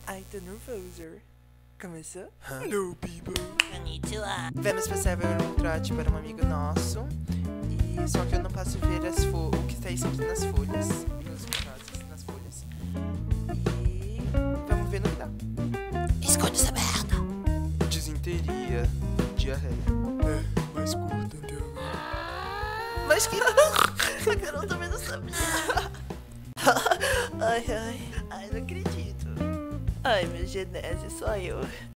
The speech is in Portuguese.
Ai, tô nervoso. Começou? Hello, people. Konnichiwa. Vamos passar por um trote para um amigo nosso. E só que eu não posso ver o que está escrito nas folhas. Nos frases nas folhas. E vamos ver no que dá. Esconde essa merda. Desinteria, diarreia. É, mais curta até agora. Mas que... A Carol também não sabia. Ai, não acredito. Ai, meu genésio, só eu.